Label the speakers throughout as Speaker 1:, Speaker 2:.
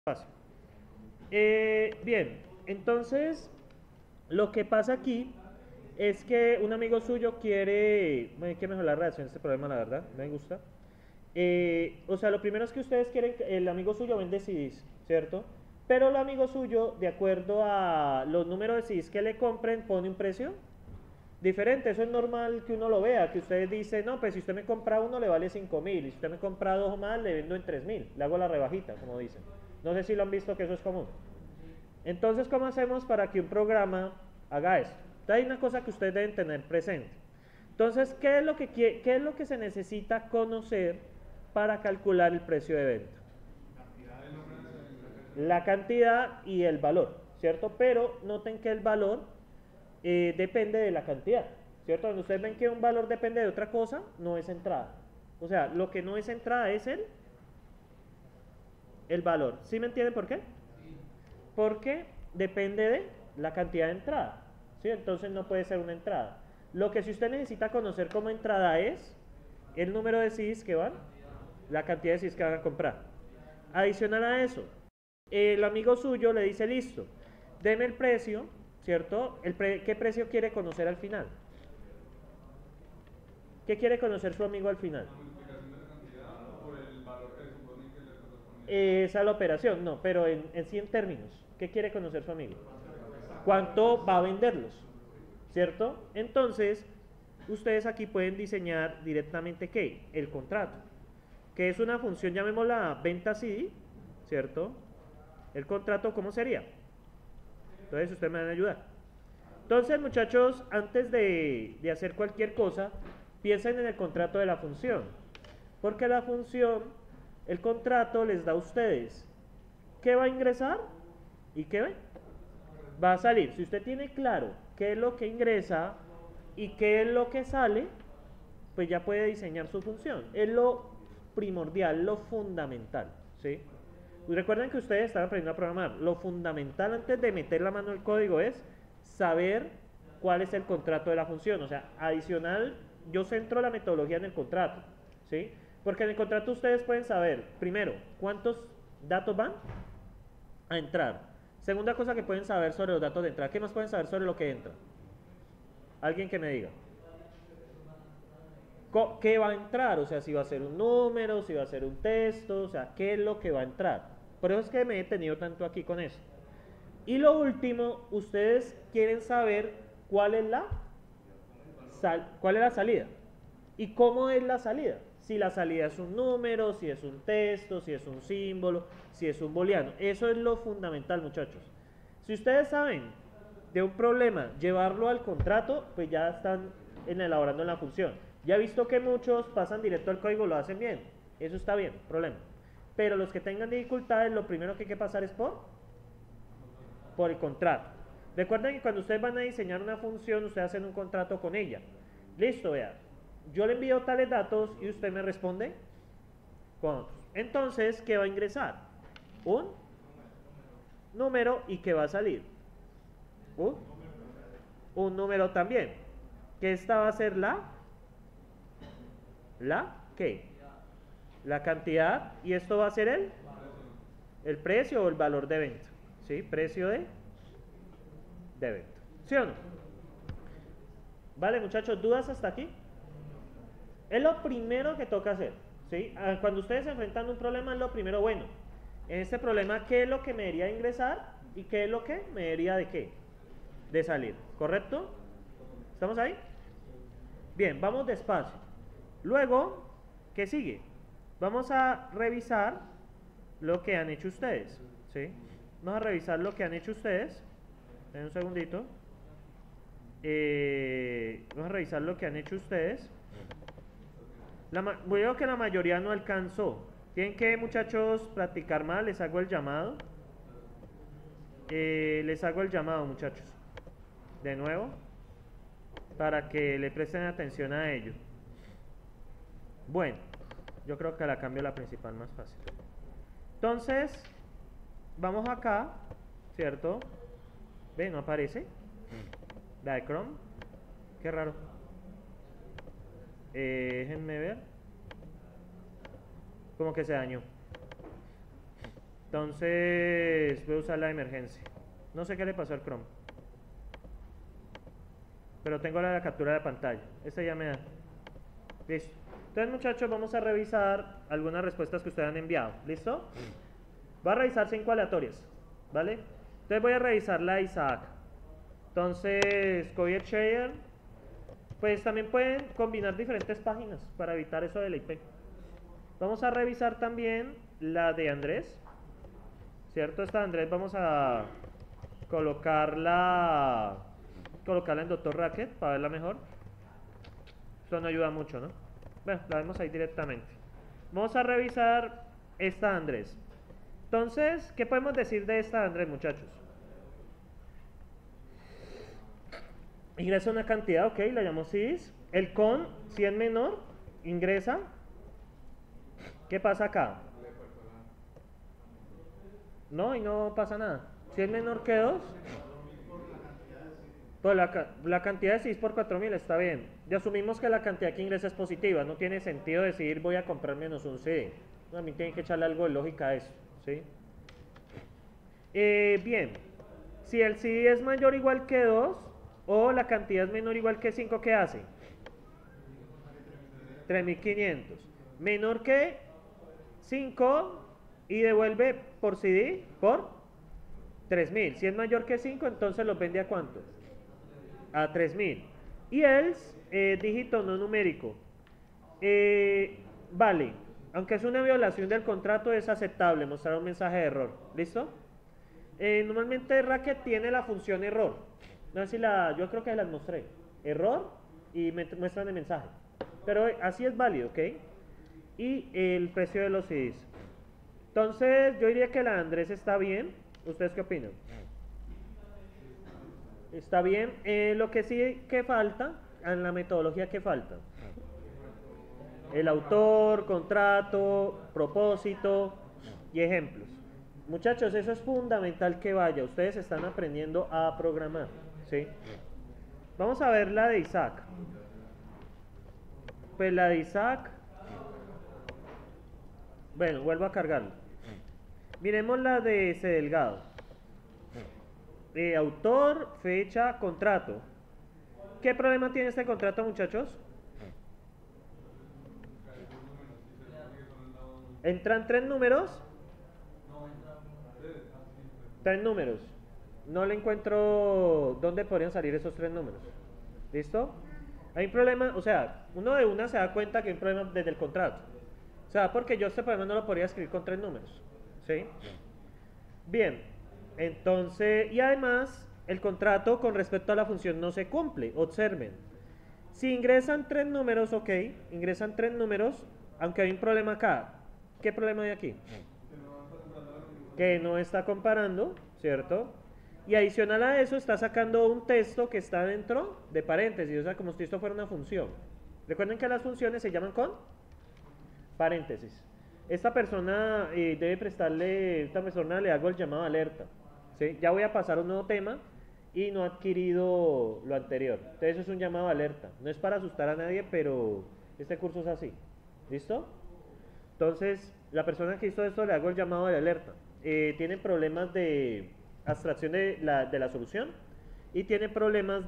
Speaker 1: Paso. Bien, entonces lo que pasa aquí es que un amigo suyo quiere, bueno, hay que mejorar la redacción de este problema, la verdad, me gusta. O sea, lo primero es que ustedes quieren, el amigo suyo vende CDs, ¿cierto? Pero el amigo suyo, de acuerdo a los números de CDs que le compren, pone un precio diferente. Eso es normal que uno lo vea, que ustedes dicen, no, pues si usted me compra uno le vale 5.000, y si usted me compra dos o más le vendo en 3.000, le hago la rebajita, como dicen. No sé si lo han visto que eso es común. Entonces, ¿cómo hacemos para que un programa haga eso? Entonces, hay una cosa que ustedes deben tener presente. Entonces, qué es lo que se necesita conocer para calcular el precio de venta? La cantidad y el valor, ¿cierto? Pero noten que el valor depende de la cantidad, ¿cierto? Cuando ustedes ven que un valor depende de otra cosa, no es entrada. O sea, lo que no es entrada es el valor. ¿Sí me entienden por qué? Porque depende de la cantidad de entrada, ¿sí? Entonces no puede ser una entrada. Lo que si usted necesita conocer como entrada es el número de CDs que van, la cantidad de CDs que van a comprar. Adicional a eso, el amigo suyo le dice, listo, deme el precio, ¿cierto? ¿Qué precio quiere conocer al final? ¿Qué quiere conocer su amigo al final? Esa es la operación, no, pero en 100 términos, ¿qué quiere conocer su amigo? ¿Cuánto va a venderlos? ¿Cierto? Entonces, ustedes aquí pueden diseñar directamente ¿qué? El contrato, que es una función, llamémosla venta CD, ¿cierto? El contrato, ¿cómo sería? Entonces, ustedes me van a ayudar. Entonces, muchachos, antes de hacer cualquier cosa, piensen en el contrato de la función. Porque la función, el contrato les da a ustedes qué va a ingresar y qué va a salir. Si usted tiene claro qué es lo que ingresa y qué es lo que sale, pues ya puede diseñar su función. Es lo primordial, lo fundamental, ¿sí? Y recuerden que ustedes están aprendiendo a programar. Lo fundamental antes de meter la mano en el código es saber cuál es el contrato de la función. O sea, adicional, yo centro la metodología en el contrato, ¿sí? Porque en el contrato ustedes pueden saber, primero, cuántos datos van a entrar. Segunda cosa que pueden saber sobre los datos de entrada. ¿Qué más pueden saber sobre lo que entra? Alguien que me diga. ¿Qué va a entrar? O sea, si va a ser un número, si va a ser un texto, o sea, ¿qué es lo que va a entrar? Por eso es que me he detenido tanto aquí con eso. Y lo último, ustedes quieren saber cuál es cuál es la salida y cómo es la salida. Si la salida es un número, si es un texto, si es un símbolo, si es un booleano. Eso es lo fundamental, muchachos. Si ustedes saben de un problema, llevarlo al contrato, pues ya están elaborando en la función. Ya he visto que muchos pasan directo al código y lo hacen bien. Eso está bien, problema. Pero los que tengan dificultades, lo primero que hay que pasar es por el contrato. Recuerden que cuando ustedes van a diseñar una función, ustedes hacen un contrato con ella. Listo, vea. Yo le envío tales datos y usted me responde con otros. Entonces, ¿qué va a ingresar? Un número y ¿qué va a salir? Un, un número también. Que esta va a ser ¿qué? La cantidad y esto va a ser el precio o el valor de venta. ¿Sí? Precio de venta. ¿Sí o no? Vale, muchachos, ¿dudas hasta aquí? Es lo primero que toca hacer, ¿sí? Cuando ustedes se enfrentan a un problema es lo primero bueno. En este problema, ¿qué es lo que me debería ingresar y qué es lo que me debería de qué? De salir, ¿correcto? ¿Estamos ahí? Bien, vamos despacio. Luego, ¿qué sigue? Vamos a revisar lo que han hecho ustedes, ¿sí? Vamos a revisar lo que han hecho ustedes. En un segundito. Vamos a revisar lo que han hecho ustedes. Veo que la mayoría no alcanzó. Tienen que, muchachos, practicar más. Les hago el llamado. Les hago el llamado, muchachos. De nuevo. Para que le presten atención a ello. Bueno, yo creo que la cambio la principal más fácil. Entonces, vamos acá, ¿cierto? Ve, no aparece. La de Chrome. Qué raro. Déjenme ver. Como que se dañó. Entonces voy a usar la de emergencia. No sé qué le pasó al Chrome, pero tengo la captura de pantalla. Esta ya me da. Listo. Entonces, muchachos, vamos a revisar algunas respuestas que ustedes han enviado. ¿Listo? Va a revisar 5 aleatorias, ¿vale? Entonces voy a revisar la de Isaac. Entonces, Covier Share, pues también pueden combinar diferentes páginas para evitar eso de la IP. Vamos a revisar también la de Andrés, ¿cierto? Esta de Andrés vamos a colocarla en Dr. Racket para verla mejor. Esto no ayuda mucho, ¿no? Bueno, la vemos ahí directamente. Vamos a revisar esta de Andrés. Entonces, ¿qué podemos decir de esta de Andrés, muchachos? Ingresa una cantidad, ok, la llamo sys. El con, si es menor, ingresa. ¿Qué pasa acá? No, y no pasa nada. Si es menor que 2, pues la cantidad de sys por 4000 está bien. Y asumimos que la cantidad que ingresa es positiva. No tiene sentido decir voy a comprar menos un CD. También tienen que echarle algo de lógica a eso, ¿sí? Bien, si el CD es mayor o igual que 2 o la cantidad es menor o igual que 5, ¿qué hace? 3500. Menor que 5 y devuelve por CD por 3000. Si es mayor que 5, entonces los vende a ¿cuánto? A 3000. Y else, dígito no numérico. Vale, aunque es una violación del contrato, es aceptable mostrar un mensaje de error. ¿Listo? Normalmente Racket tiene la función error. No sé si yo creo que las mostré. Error y me muestran el mensaje. Pero así es válido, ¿ok? Y el precio de los CDs. Entonces, yo diría que la de Andrés está bien. ¿Ustedes qué opinan? Está bien. Lo que sí que falta, en la metodología que falta. El autor, contrato, propósito y ejemplos. Muchachos, eso es fundamental que vaya. Ustedes están aprendiendo a programar, ¿sí? Vamos a ver la de Isaac. Pues la de Isaac. Bueno, vuelvo a cargarlo. Miremos la de C. Delgado. Autor, fecha, contrato. ¿Qué problema tiene este contrato, muchachos? ¿Entran 3 números? 3 números. No le encuentro dónde podrían salir esos 3 números. ¿Listo? Hay un problema, o sea, uno de una se da cuenta que hay un problema desde el contrato. O sea, porque yo este problema no lo podría escribir con 3 números. ¿Sí? Bien. Entonces, y además, el contrato con respecto a la función no se cumple. Observen. Si ingresan 3 números, ok, ingresan 3 números, aunque hay un problema acá. ¿Qué problema hay aquí? Que no está comparando, ¿cierto? Y adicional a eso está sacando un texto que está dentro de paréntesis, o sea, como si esto fuera una función. Recuerden que las funciones se llaman con paréntesis. Esta persona esta persona le hago el llamado alerta, ¿sí? Ya voy a pasar a un nuevo tema y no ha adquirido lo anterior. Entonces eso es un llamado alerta. No es para asustar a nadie, pero este curso es así. ¿Listo? Entonces, la persona que hizo esto le hago el llamado de alerta. Tiene problemas de abstracción de la solución y tiene problemas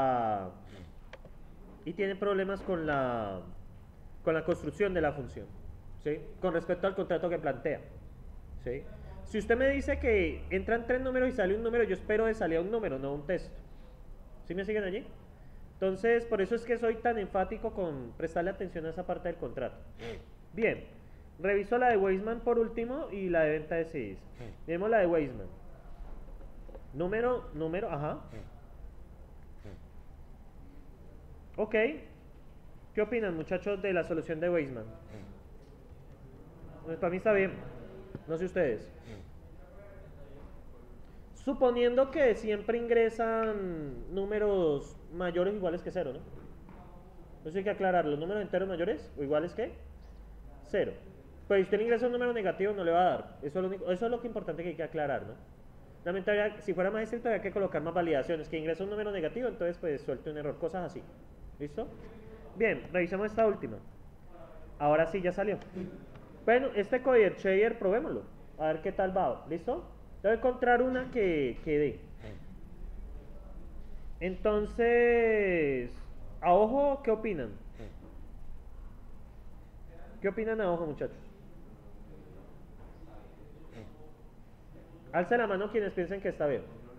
Speaker 1: con la construcción de la función, ¿sí? Con respecto al contrato que plantea, ¿sí? Si usted me dice que entran 3 números y sale un número, yo espero que salga un número, no un texto. ¿Sí me siguen allí? Entonces, por eso es que soy tan enfático con prestarle atención a esa parte del contrato. Bien, reviso la de Weisman por último y la de venta de CDs. Miremos la de Weisman. Número, ajá. Ok. ¿Qué opinan, muchachos, de la solución de Weisman? Pues para mí está bien. No sé ustedes. Suponiendo que siempre ingresan números mayores o iguales que 0, ¿no? Entonces hay que aclarar, ¿los números enteros mayores o iguales que 0? Pues si usted ingresa un número negativo no le va a dar. Eso es lo que importante que hay que aclarar, ¿no? Realmente, si fuera más estricto, habría que colocar más validaciones. Que ingresa un número negativo, entonces pues suelte un error, cosas así. ¿Listo? Bien, revisemos esta última. Ahora sí, ya salió. Bueno, este Coder Shader, probémoslo. A ver qué tal va. ¿Listo? Debo encontrar una que dé. Entonces, a ojo, ¿qué opinan? ¿Qué opinan a ojo, muchachos? Alce la mano quienes piensen que está bien.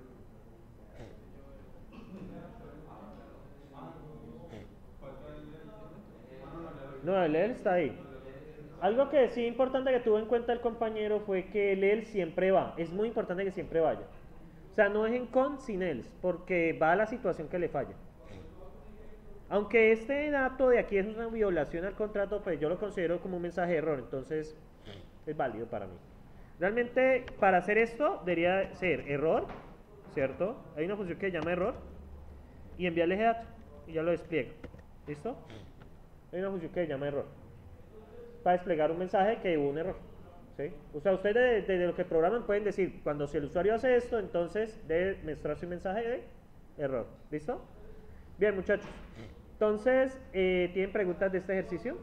Speaker 1: No, el él está ahí. Algo que sí importante que tuvo en cuenta el compañero fue que el él siempre va. Es muy importante que siempre vaya. O sea, no dejen con sin él, porque va a la situación que le falla. Aunque este dato de aquí es una violación al contrato, pues yo lo considero como un mensaje de error, entonces es válido para mí. Realmente, para hacer esto, debería ser error, ¿cierto? Hay una función que se llama error, y enviarle ese dato, y ya lo despliego. ¿Listo? Hay una función que se llama error, para desplegar un mensaje que hubo un error. ¿Sí? O sea, ustedes desde lo que programan pueden decir, cuando si el usuario hace esto, entonces debe mostrarse un mensaje de error. ¿Listo? Bien, muchachos. Entonces, ¿tienen preguntas de este ejercicio?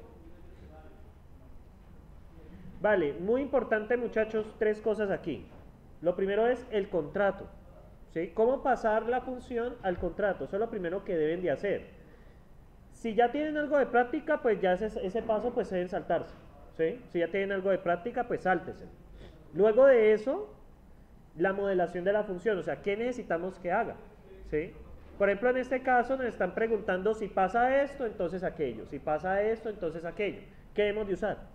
Speaker 1: Vale, muy importante, muchachos, tres cosas aquí. Lo primero es el contrato. ¿Sí? ¿Cómo pasar la función al contrato? Eso es lo primero que deben de hacer. Si ya tienen algo de práctica, pues ya ese paso pues deben saltarse. ¿Sí? Si ya tienen algo de práctica, pues sáltese. Luego de eso, la modelación de la función, o sea, ¿qué necesitamos que haga? ¿Sí? Por ejemplo, en este caso nos están preguntando si pasa esto, entonces aquello. Si pasa esto, entonces aquello. ¿Qué debemos de usar?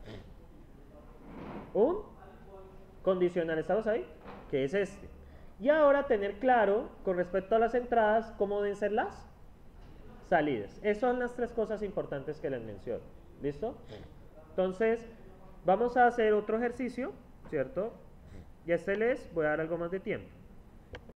Speaker 1: Un condicional, ¿estamos ahí? Que es este. Y ahora tener claro, con respecto a las entradas, cómo deben ser las salidas. Esas son las tres cosas importantes que les menciono. ¿Listo? Entonces, vamos a hacer otro ejercicio, ¿cierto? Y a este les voy a dar algo más de tiempo.